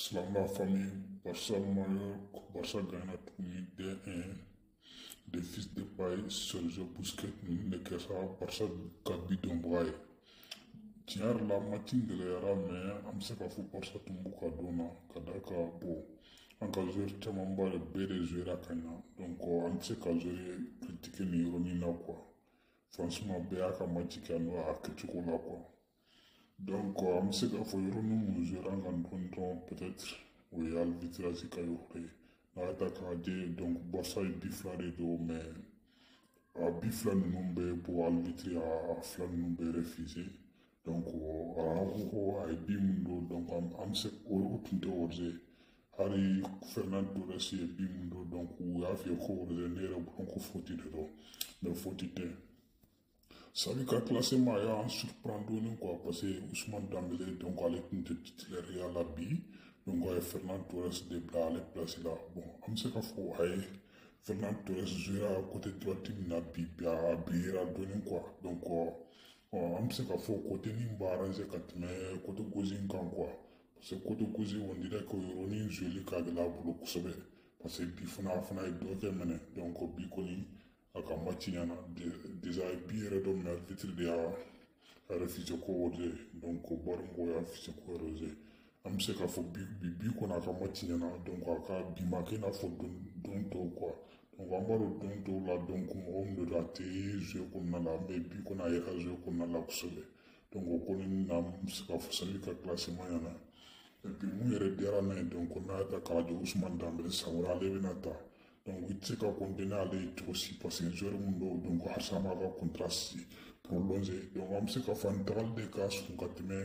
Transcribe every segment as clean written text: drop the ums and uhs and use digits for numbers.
Salam la famille, Barça Mallorca, Barça gagna tuguni 2-1 des fils de paille, Sergio Busquets ninnu de kɛra Barça ka bi dɔnbaga ye. Tiɲɛ yɛrɛ la match in gɛlɛyara mais an bɛ se k'a fɔ Barça tun b'u ka don na ka d'a kan bon an ka joueur camanba de bɛɛ de jouera ka ɲa donc an tɛ se ka joueur critiquer nin yɔrɔnin na quoi. Franchement bɛɛ y'a ka match kɛ n'o a kɛcogo la quoi. Donc an bɛ se k'a fɔ yɔrɔnin minnu jouera an kan dɔɔni dɔrɔn peut-être o ye arbitrage ka yɔrɔ ye. N'a y'a ta k'a lajɛ donc Barça ye bi fila de don mais a bi fila ninnu bɛɛ bon arbitre a fila ninnu bɛɛ refusé. Donc a ko a ye bi min don donc an bɛ se o tun tɛ hors-jeu ye. Hali Fernan Torres ye bi min don donc u y'a f'i ye ko hors-jeu ne yɛrɛ bolo ko faute de don mais faute tɛ. Sabi ka classement y'an surprend dɔɔni quoi parce que Ousmane Dembélé donc ale tun tɛ titulaire ya la bi donc a ye Fernan Torres de bila ale place la bon an bɛ se k'a fɔ a ye Fernan Torres jouera côté droite min na bi a brillera dɔɔni quoi donc an bɛ se k'a fɔ côté nin b'a arranger ka tɛmɛ côté gauche in kan quoi parce que côté gauche on dirait que yɔrɔnin jouer ka gɛlɛ a bolo kosɛbɛ parce que bi fana ye dɔ kɛ mɛnɛ donc bi kɔni a ka match ɲɛna déjà bi yɛrɛ dɔ min arbitre de y'a refusé ko hors-jeu donc bɔri mɔgɔw y'a refusé ko hors-jeu an bɛ se k'a fɔ bi kɔni a ka match ɲɛna donc a ka bi ma kɛ i n'a fɔ don tɔw quoi donc an b'a dɔn don tɔw la donc mɔgɔ min de don a tɛ jouer kɔnɔna la mais bi kɔni a yɛrɛ jouer kɔnɔna la kosɛbɛ donc o kɔni na an bɛ se k'a fɔ sali ka classement ɲɛna et puis mun yɛrɛ diyara n'a ye donc n'a y'a ta k'a lajɛ Ousmane Dembélé san wɛrɛ ale bɛna ta donc i tɛ se ka continuer ale ye cogo si parce que joueur mun don donc halisa an b'a ka contrat prolongé donc an bɛ se k'a fɔ ani tagali de ka surun ka tɛmɛ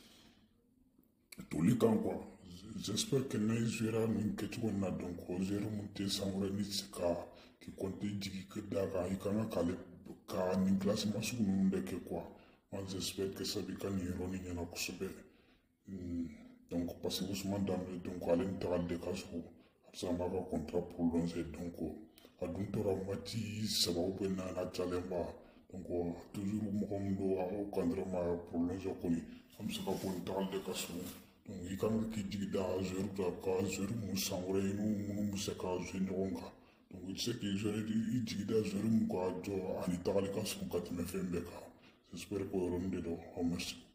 toli kan quoi j'espère que n'a jouera nin kɛcogo in na donc joueur mun tɛ san wɛrɛ ni tɛ se ka k'i compter jigi d'a kan i kan ka nin classement sugu ninnu de kɛ quoi moi j'espère que ça bɛ ka nin yɔrɔnin ɲɛna kosɛbɛ donc parce que Ousmane Dembélé donc ale ni tagali de ka surun halisa an b'a ka contrat prolongé donc a dun tora match saba ou bien naani a cayalenba donc toujours mɔgɔ min don a ko contrat ma prolongé kɔni an bɛ se ka fɔ nin tagali de ka surun donc i kan ka k'i jigi da joueur la ka joueur mun san wɛrɛ ye minnu bɛ se ka jouer ɲɔgɔn kan donc i tɛ se k'i i jigi da joueur mun ka jɔ ani tagali ka surun ka tɛmɛ fɛn bɛɛ kan j'espère que o yɔrɔnin de don aw merci.